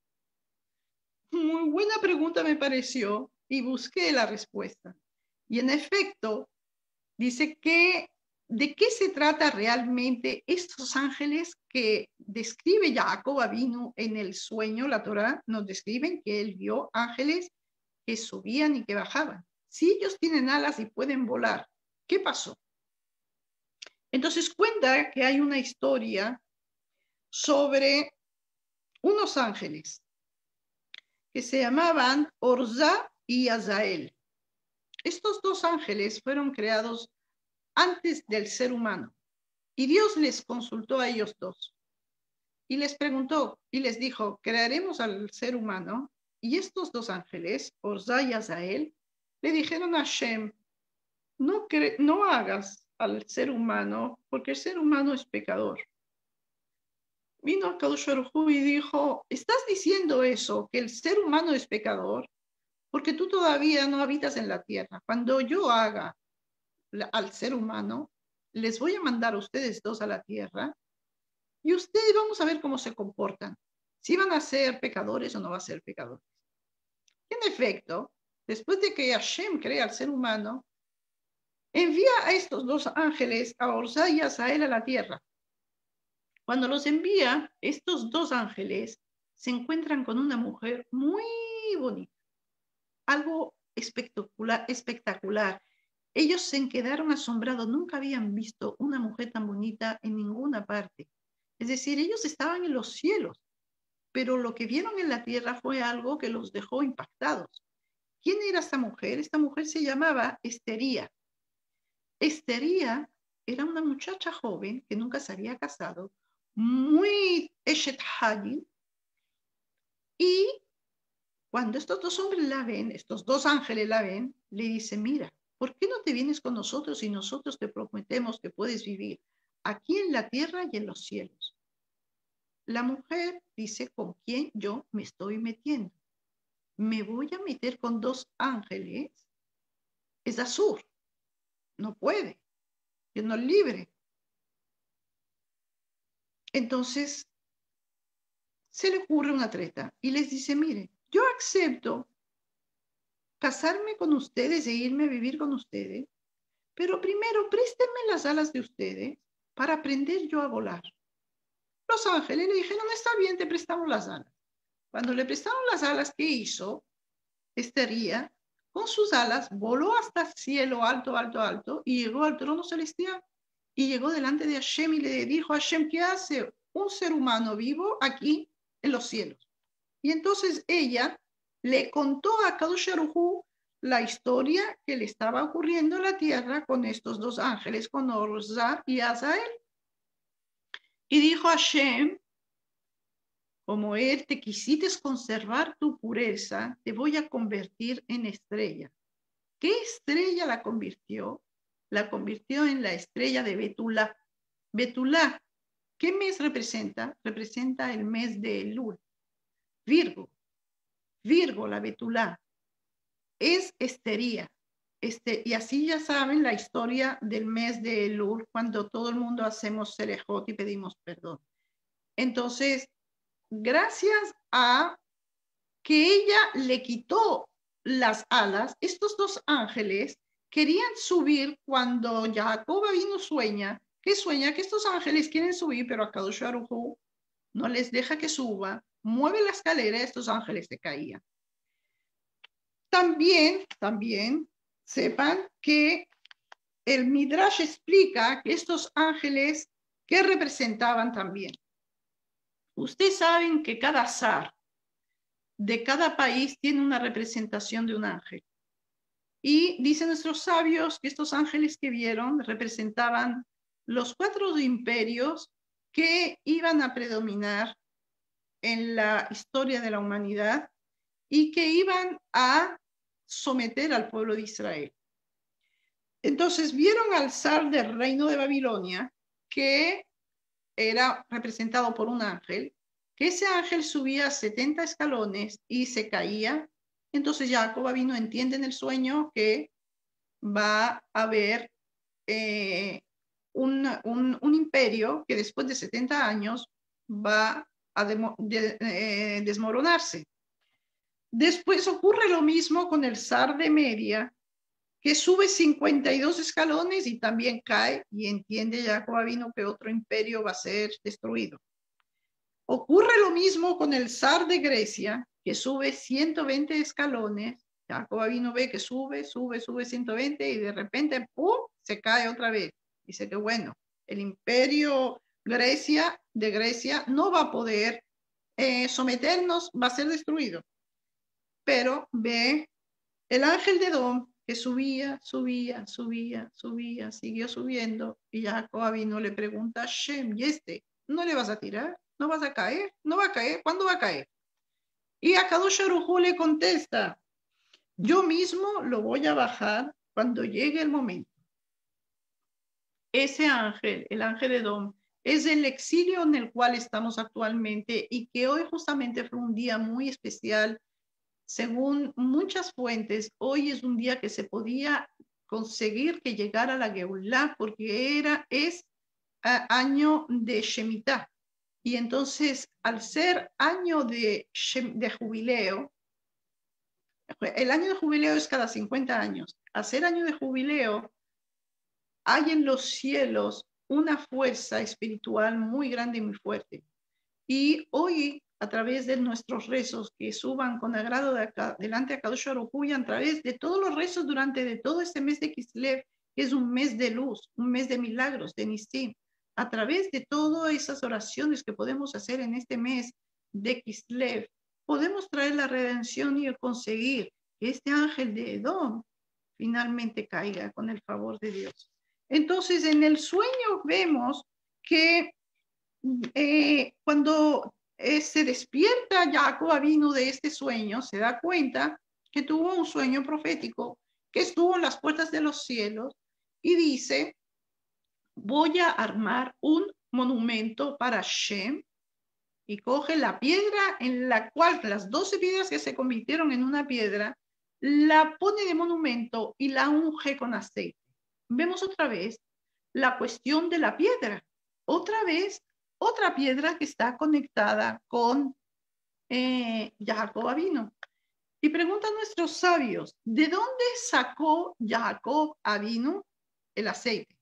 A: Muy buena pregunta me pareció y busqué la respuesta. Y en efecto, dice que de qué se trata realmente estos ángeles que describe Jacob Avinu en el sueño. La Torá nos describen que él vio ángeles que subían y que bajaban. Si ellos tienen alas y pueden volar, ¿qué pasó? Entonces cuenta que hay una historia sobre unos ángeles que se llamaban Orza y Azael. Estos dos ángeles fueron creados antes del ser humano y Dios les consultó a ellos dos y les preguntó y les dijo, crearemos al ser humano. Y estos dos ángeles, Orza y Azael, le dijeron a Hashem, no, no hagas al ser humano porque el ser humano es pecador. Vino a Kadosh Baruj Hu y dijo, ¿estás diciendo eso, que el ser humano es pecador? Porque tú todavía no habitas en la tierra. Cuando yo haga al ser humano, les voy a mandar a ustedes dos a la tierra y ustedes vamos a ver cómo se comportan. Si van a ser pecadores o no van a ser pecadores. Y en efecto, después de que Hashem crea al ser humano, envía a estos dos ángeles, a Orza y a Azael, a la tierra. Cuando los envía, estos dos ángeles se encuentran con una mujer muy bonita, algo espectacular, espectacular. Ellos se quedaron asombrados, nunca habían visto una mujer tan bonita en ninguna parte. Es decir, ellos estaban en los cielos, pero lo que vieron en la tierra fue algo que los dejó impactados. ¿Quién era esta mujer? Esta mujer se llamaba Estería. Estería era una muchacha joven que nunca se había casado, muy Eshet Hagil, y cuando estos dos hombres la ven, estos dos ángeles la ven, le dice, mira, ¿por qué no te vienes con nosotros y nosotros te prometemos que puedes vivir aquí en la tierra y en los cielos? La mujer dice, ¿con quién yo me estoy metiendo? Me voy a meter con dos ángeles. Es Azur. No puede. Dios no es libre. Entonces, se le ocurre una treta y les dice, mire, yo acepto casarme con ustedes e irme a vivir con ustedes, pero primero préstenme las alas de ustedes para aprender yo a volar. Los ángeles le dijeron, está bien, te prestamos las alas. Cuando le prestaron las alas, ¿qué hizo? Estería, con sus alas, voló hasta el cielo alto, alto, alto, y llegó al trono celestial. Y llegó delante de Hashem y le dijo a Hashem, ¿qué hace un ser humano vivo aquí en los cielos? Y entonces ella le contó a Kadosh Baruj Hu la historia que le estaba ocurriendo en la tierra con estos dos ángeles, con Orza y Azael. Y dijo a Hashem, como él te quisiste conservar tu pureza, te voy a convertir en estrella. ¿Qué estrella la convirtió? La convirtió en la estrella de Betulá. Betulá, ¿qué mes representa? Representa el mes de Elul. Virgo. Virgo, la Betulá. Es Estería. Este, y así ya saben la historia del mes de Elul, cuando todo el mundo hacemos Selejot y pedimos perdón. Entonces, gracias a que ella le quitó las alas, estos dos ángeles querían subir cuando Jacob vino sueña, que sueña que estos ángeles quieren subir, pero Akadosh Baruj Hu no les deja que suba, mueve la escalera, estos ángeles se caían. También, también sepan que el Midrash explica que estos ángeles, ¿qué representaban también? Ustedes saben que cada zar de cada país tiene una representación de un ángel. Y dicen nuestros sabios que estos ángeles que vieron representaban los cuatro imperios que iban a predominar en la historia de la humanidad y que iban a someter al pueblo de Israel. Entonces vieron al zar del reino de Babilonia, que era representado por un ángel, que ese ángel subía setenta escalones y se caía. Entonces Jacob vino, entiende en el sueño que va a haber eh, un, un, un imperio que después de setenta años va a demo, de, eh, desmoronarse. Después ocurre lo mismo con el zar de Media, que sube cincuenta y dos escalones y también cae, y entiende Jacob vino que otro imperio va a ser destruido. Ocurre lo mismo con el zar de Grecia, que sube ciento veinte escalones. Jacob vino ve que sube, sube, sube ciento veinte y de repente ¡pum!, se cae otra vez. Dice que bueno, el imperio Grecia, de Grecia no va a poder eh, someternos, va a ser destruido. Pero ve el ángel de Edom que subía, subía, subía, subía, siguió subiendo y Jacob vino le pregunta a Shem, ¿y este? ¿No le vas a tirar? ¿No vas a caer? ¿No va a caer? ¿Cuándo va a caer? Y Akadosh Baruj Hu le contesta, yo mismo lo voy a bajar cuando llegue el momento. Ese ángel, el ángel de Edom, es el exilio en el cual estamos actualmente y que hoy justamente fue un día muy especial. Según muchas fuentes, hoy es un día que se podía conseguir que llegara la Geulá porque era, es uh, año de Shemitah. Y entonces, al ser año de, de jubileo, el año de jubileo es cada cincuenta años. Al ser año de jubileo, hay en los cielos una fuerza espiritual muy grande y muy fuerte. Y hoy, a través de nuestros rezos que suban con agrado de acá, delante de Akadosh Baruj Hu, y a través de todos los rezos durante de todo este mes de Kislev, que es un mes de luz, un mes de milagros, de Nisim, a través de todas esas oraciones que podemos hacer en este mes de Kislev, podemos traer la redención y conseguir que este ángel de Edom finalmente caiga con el favor de Dios. Entonces, en el sueño vemos que eh, cuando eh, se despierta Jacob vino de este sueño, se da cuenta que tuvo un sueño profético, que estuvo en las puertas de los cielos y dice, voy a armar un monumento para Shem, y coge la piedra en la cual las doce piedras que se convirtieron en una piedra, la pone de monumento y la unge con aceite. Vemos otra vez la cuestión de la piedra. Otra vez, otra piedra que está conectada con eh, Jacob vino. Y preguntan nuestros sabios, ¿de dónde sacó Jacob vino el aceite?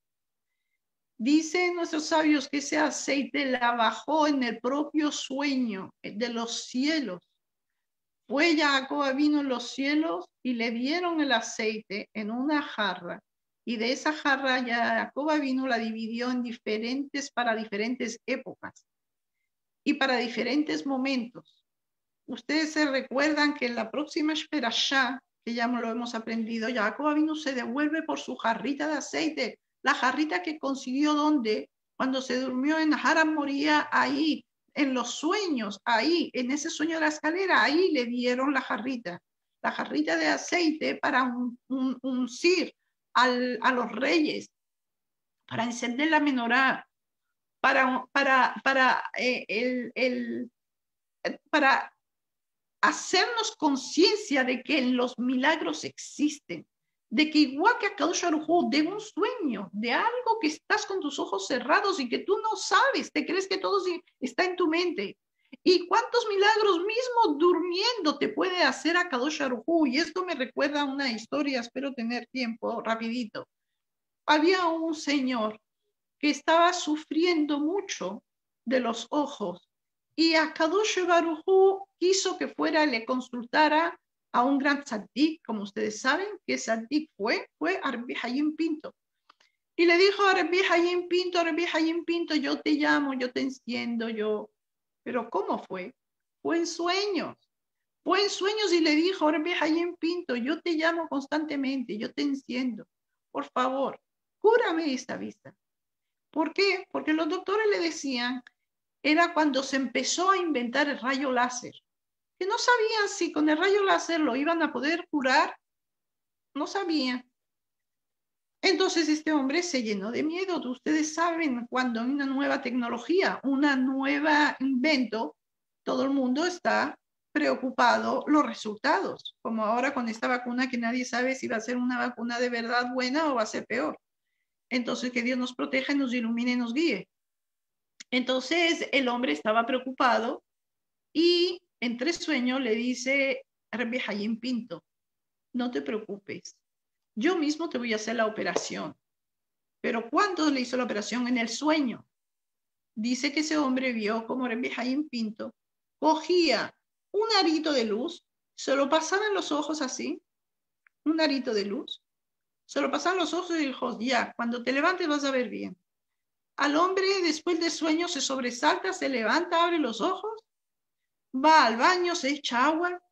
A: Dicen nuestros sabios que ese aceite la bajó en el propio sueño de los cielos. Fue Jacob vino en los cielos y le dieron el aceite en una jarra. Y de esa jarra Jacob vino la dividió en diferentes, para diferentes épocas y para diferentes momentos. Ustedes se recuerdan que en la próxima Shperashá, que ya lo hemos aprendido, Jacob vino se devuelve por su jarrita de aceite, la jarrita que consiguió donde, cuando se durmió en Haram Moría, ahí, en los sueños, ahí, en ese sueño de la escalera, ahí le dieron la jarrita, la jarrita de aceite para un, un, un sir al, a los reyes, para encender la menorá, para, para, para, eh, el, el, para hacernos conciencia de que los milagros existen, de que igual que Akadosh Baruj Hu, de un sueño, de algo que estás con tus ojos cerrados y que tú no sabes, te crees que todo está en tu mente. ¿Y cuántos milagros mismo durmiendo te puede hacer Akadosh Baruj Hu? Y esto me recuerda a una historia, espero tener tiempo, rapidito. Había un señor que estaba sufriendo mucho de los ojos. Y Akadosh Baruj Hu quiso que fuera y le consultara a un gran tzaddik, como ustedes saben, que tzaddik fue, fue a Rabbi Hayim Pinto. Y le dijo a Rabbi Hayim Pinto, Rabbi Hayim Pinto, yo te llamo, yo te enciendo, yo. Pero ¿cómo fue? Fue en sueños. Fue en sueños y le dijo, Rabbi Hayim Pinto, yo te llamo constantemente, yo te enciendo. Por favor, cúrame esta vista. ¿Por qué? Porque los doctores le decían, era cuando se empezó a inventar el rayo láser, que no sabían si con el rayo láser lo iban a poder curar, no sabían. Entonces este hombre se llenó de miedo. Ustedes saben, cuando hay una nueva tecnología, una nueva invento, todo el mundo está preocupado los resultados, como ahora con esta vacuna que nadie sabe si va a ser una vacuna de verdad buena o va a ser peor. Entonces que Dios nos proteja, nos ilumine y nos guíe. Entonces el hombre estaba preocupado y entre sueños le dice Rabbi Hayim Pinto, no te preocupes, yo mismo te voy a hacer la operación. Pero ¿cuándo le hizo la operación? En el sueño. Dice que ese hombre vio como Rabbi Hayim Pinto cogía un arito de luz, se lo pasaba en los ojos así, un arito de luz, se lo pasaba en los ojos y dijo, ya, cuando te levantes vas a ver bien. Al hombre después del sueño se sobresalta, se levanta, abre los ojos, va al baño, se echa agua,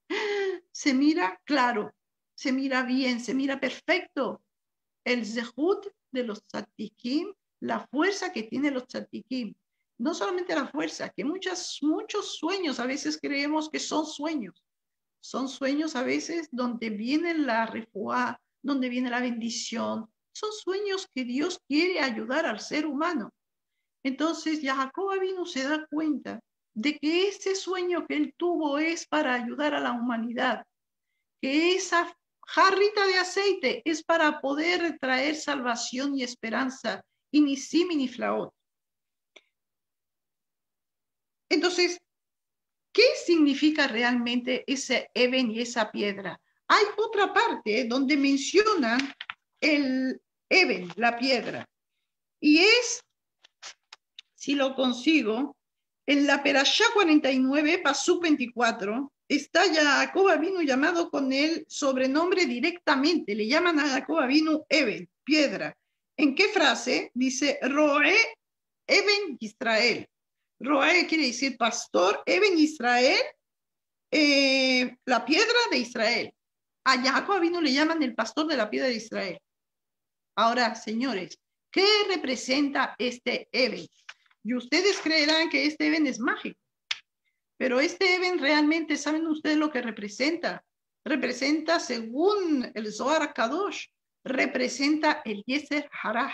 A: se mira claro, se mira bien, se mira perfecto. El zehut de los tzadikim, la fuerza que tienen los tzadikim. No solamente la fuerza, que muchas, muchos sueños a veces creemos que son sueños. Son sueños a veces donde viene la refuá, donde viene la bendición. Son sueños que Dios quiere ayudar al ser humano. Entonces Jacob Avinu se da cuenta de que ese sueño que él tuvo es para ayudar a la humanidad, que esa jarrita de aceite es para poder traer salvación y esperanza, y ni sim ni flaot. Entonces, ¿qué significa realmente ese Eben y esa piedra? Hay otra parte donde mencionan el Eben, la piedra, y es, si lo consigo, en la Perashá cuarenta y nueve, Pasuk veinticuatro, está Jacob Avinu llamado con el sobrenombre directamente, le llaman a Jacob Avinu Eben, piedra. ¿En qué frase? Dice, Roe Eben Israel. Roe quiere decir pastor, Eben Israel, eh, la piedra de Israel. A Jacob Avinu le llaman el pastor de la piedra de Israel. Ahora, señores, ¿qué representa este Eben? Y ustedes creerán que este Eben es mágico. Pero este Eben realmente, ¿saben ustedes lo que representa? Representa, según el Zohar Kadosh, representa el Yeser Harah.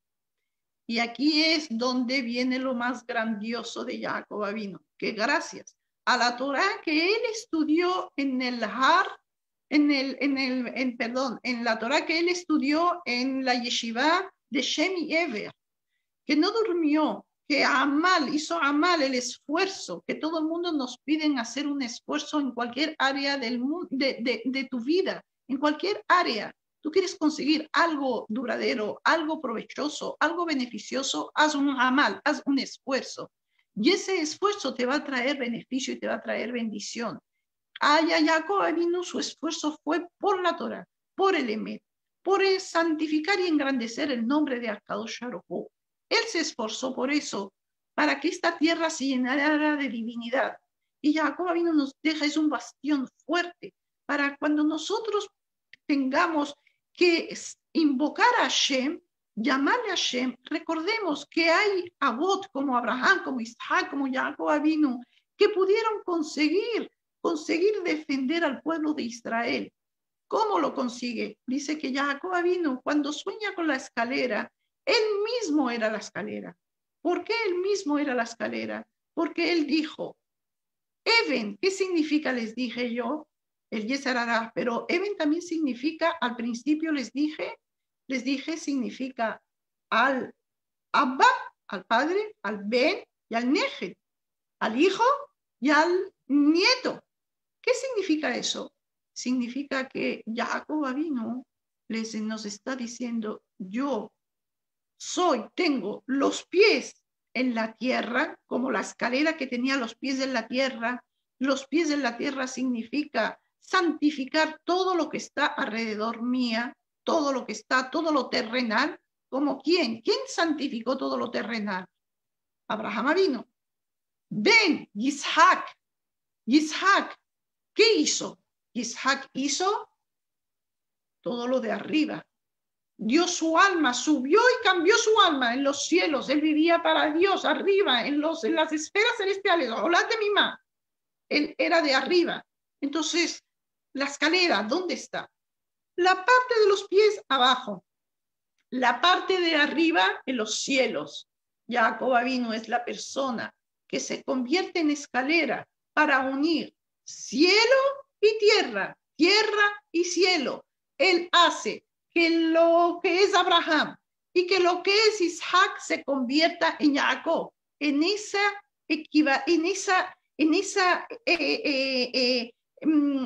A: Y aquí es donde viene lo más grandioso de Jacob Avinu, que gracias a la Torah que él estudió en el Har, en el, en el, en, perdón, en la Torah que él estudió en la yeshiva de Shemi Ever, que no durmió, que Amal, hizo Amal el esfuerzo, que todo el mundo nos piden hacer un esfuerzo en cualquier área del mundo, de, de, de tu vida, en cualquier área. Tú quieres conseguir algo duradero, algo provechoso, algo beneficioso, haz un Amal, haz un esfuerzo. Y ese esfuerzo te va a traer beneficio y te va a traer bendición. Aya Jacob Avinu, su esfuerzo fue por la Torah, por el Emet, por el santificar y engrandecer el nombre de Akadosh Baruj Hu. Él se esforzó por eso, para que esta tierra se llenara de divinidad. Y Jacob Avinu nos deja, es un bastión fuerte, para cuando nosotros tengamos que invocar a Hashem, llamarle a Hashem, recordemos que hay Abot como Abraham, como Isaac, como Jacob Avinu, que pudieron conseguir, conseguir defender al pueblo de Israel. ¿Cómo lo consigue? Dice que Jacob Avinu, cuando sueña con la escalera, él mismo era la escalera. ¿Por qué él mismo era la escalera? Porque él dijo, Eben, ¿qué significa? Les dije yo, el Yeser Hará, pero Eben también significa, al principio les dije, les dije, significa al Abba, al padre, al Ben y al Nejed, al hijo y al nieto. ¿Qué significa eso? Significa que Jacob Avinu les, nos está diciendo, yo soy, tengo los pies en la tierra, como la escalera que tenía los pies en la tierra. Los pies en la tierra significa santificar todo lo que está alrededor mía, todo lo que está, todo lo terrenal. ¿Como quién? ¿Quién santificó todo lo terrenal? Abraham vino. Ven, Isaac. Isaac, ¿qué hizo? Isaac hizo todo lo de arriba. Dio su alma, subió y cambió su alma en los cielos. Él vivía para Dios, arriba, en, los, en las esferas celestiales. Hola de mi mamá. Él era de arriba. Entonces, la escalera, ¿dónde está? La parte de los pies abajo. La parte de arriba en los cielos. Jacob vino es la persona que se convierte en escalera para unir cielo y tierra, tierra y cielo. Él hace que lo que es Abraham y que lo que es Isaac se convierta en Jacob, en esa, en esa, en esa eh, eh, eh, um,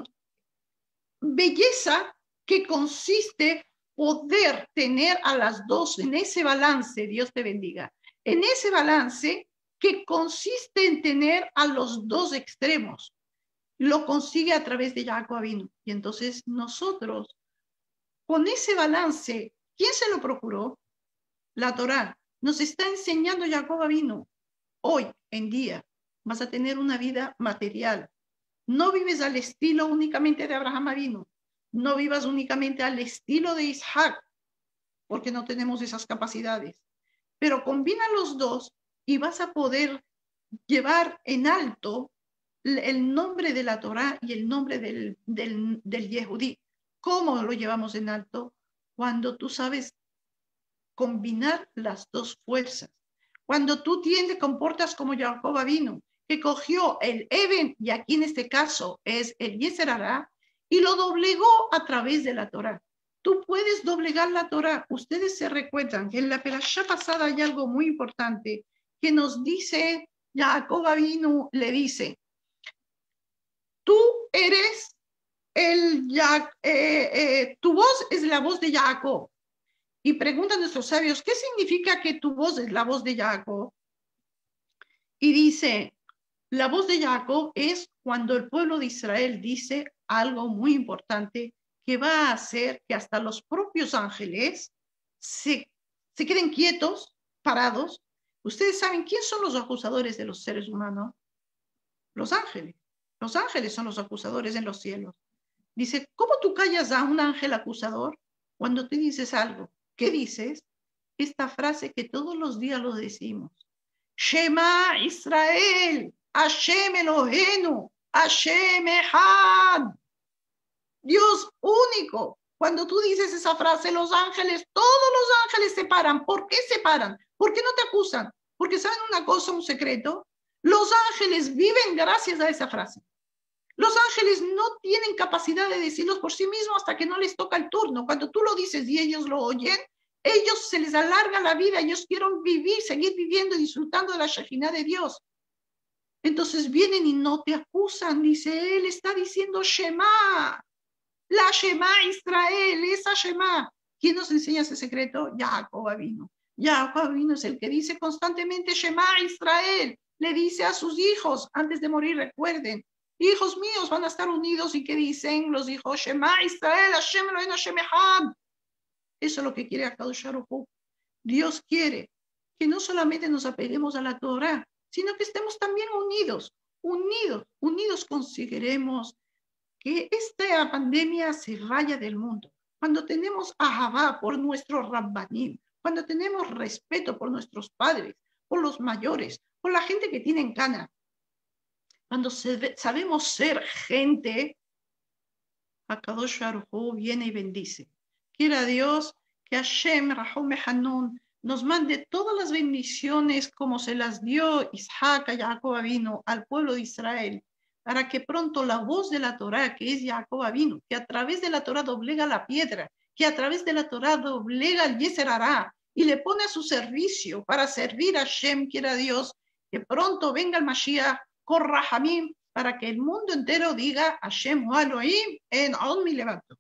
A: belleza que consiste poder tener a las dos en ese balance, Dios te bendiga, en ese balance que consiste en tener a los dos extremos. Lo consigue a través de Jacob vino. Y entonces nosotros, con ese balance, ¿quién se lo procuró? La Torá. Nos está enseñando Jacob vino. Hoy en día vas a tener una vida material. No vives al estilo únicamente de Abraham vino. No vivas únicamente al estilo de Isaac, porque no tenemos esas capacidades. Pero combina los dos y vas a poder llevar en alto el nombre de la Torá y el nombre del, del, del Yehudí. ¿Cómo lo llevamos en alto? Cuando tú sabes combinar las dos fuerzas. Cuando tú te comportas como Jacob vino, que cogió el Eben, y aquí en este caso es el Yeser Hará, y lo doblegó a través de la Torá. Tú puedes doblegar la Torá. Ustedes se recuerdan que en la perashá pasada hay algo muy importante que nos dice, Jacob vino, le dice, tú eres el, eh, eh, tu voz es la voz de Jacob. Y preguntan nuestros sabios, ¿qué significa que tu voz es la voz de Jacob? Y dice, la voz de Jacob es cuando el pueblo de Israel dice algo muy importante que va a hacer que hasta los propios ángeles se, se queden quietos, parados. Ustedes saben quién son los acusadores de los seres humanos. Los ángeles. Los ángeles son los acusadores en los cielos. Dice, ¿cómo tú callas a un ángel acusador cuando te dices algo? ¿Qué dices? Esta frase que todos los días lo decimos. Shema Israel, Hashem Elohenu, Hashem Echad. Dios único. Cuando tú dices esa frase, los ángeles, todos los ángeles se paran. ¿Por qué se paran? ¿Por qué no te acusan? Porque saben una cosa, un secreto. Los ángeles viven gracias a esa frase. Los ángeles no tienen capacidad de decirlos por sí mismos hasta que no les toca el turno. Cuando tú lo dices y ellos lo oyen, ellos se les alarga la vida, ellos quieren vivir, seguir viviendo y disfrutando de la Shejina de Dios. Entonces vienen y no te acusan, dice, él está diciendo Shema, la Shema Israel, esa Shema. ¿Quién nos enseña ese secreto? Jacob vino. Jacob vino es el que dice constantemente Shema Israel, le dice a sus hijos antes de morir, recuerden, hijos míos van a estar unidos y que dicen los hijos Shema Israel, Hashem Elohenu Hashem Echad. Eso es lo que quiere Akadosh Baruj Hu. Dios quiere que no solamente nos apeguemos a la Torah, sino que estemos también unidos, unidos, unidos conseguiremos que esta pandemia se vaya del mundo. Cuando tenemos ahabá por nuestros rabbanim, cuando tenemos respeto por nuestros padres, por los mayores, por la gente que tiene cana, cuando se, sabemos ser gente, Akadosh Baruj Hu viene y bendice. Quiera Dios que Hashem, Rahum Hanun, nos mande todas las bendiciones como se las dio Isaac a Jacob vino al pueblo de Israel, para que pronto la voz de la Torá, que es Jacob vino, que a través de la Torá doblega la piedra, que a través de la Torá doblega el Yeser Hará y le pone a su servicio para servir a Hashem, quiera Dios, que pronto venga el Mashiach, Korrahamim, para que el mundo entero diga Hashem Elohim en On mi levanto.